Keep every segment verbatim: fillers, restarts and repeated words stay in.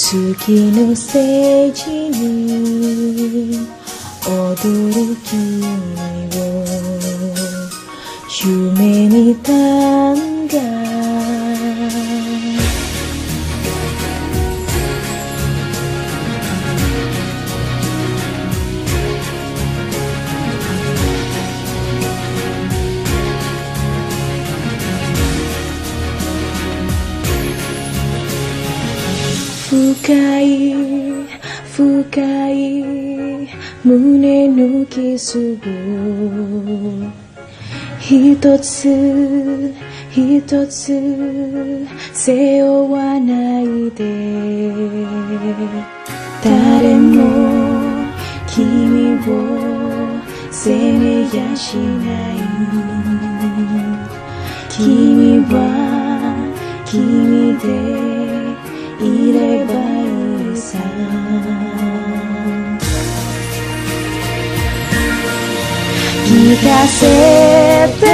月の聖地に踊る君を夢見たんだ。深い深い胸のキスを一つ一つ背負わないで、誰も君を責めやしない。君は君でいればいいさ。聞かせて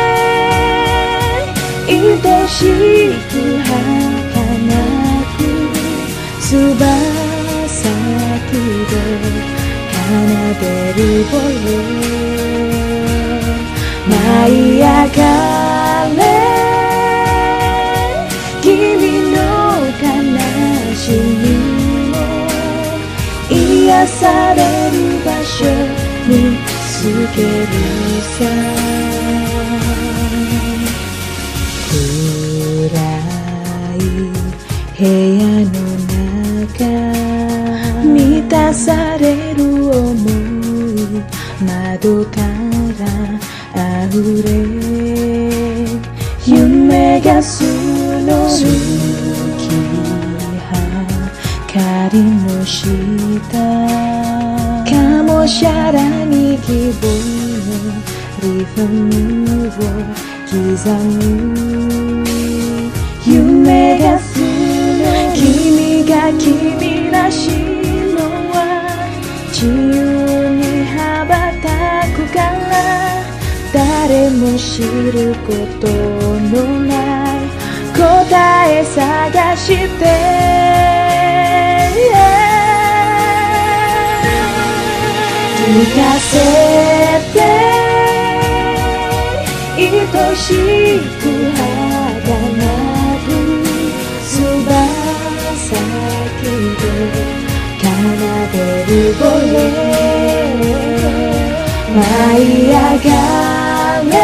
愛しく儚く翼で奏でるボレ舞い上がれ君の悲しみも癒される場所につけるさ。暗い部屋の中満たされる想い、窓から溢れ夢がすの月は光の下かもしゃらに希望のリズムを刻む。夢がすの君が君らしいのは自由に羽ばたくから、誰も知ることのない答え探して聞かせて愛しく儚く翼で奏でるボレ舞い上がれ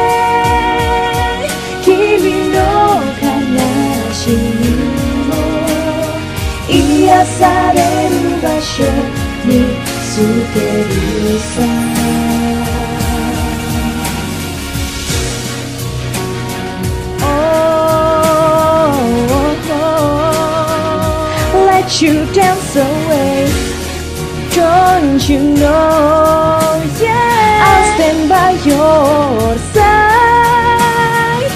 君の悲しみも癒される場所につけるさ。Let you dance away, don't you know, yeah, I'll stand by your side.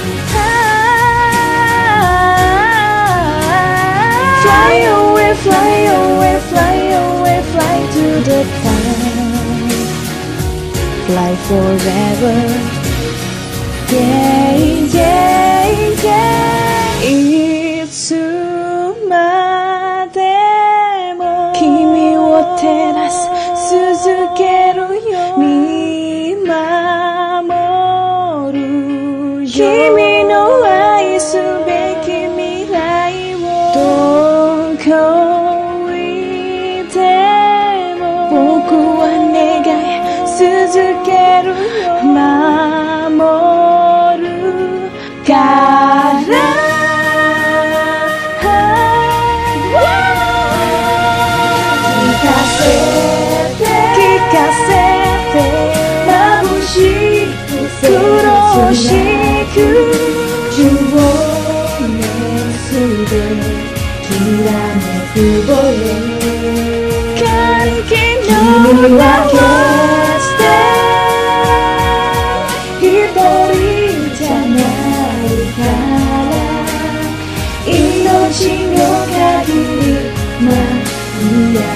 Fly away, fly away, fly away, fly to the cloud, fly forever, yeah, yeah, yeah. It'sまでも君を照らす続けるよ見守るよ君の愛すべき未来をどこいても僕は願い続けるよ守るから苦しく情熱できらめくボレ歓喜の輪をして一人じゃないから命の限り舞い上が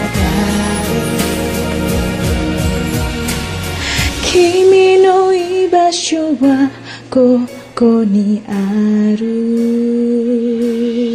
れ君の居場所はここにある。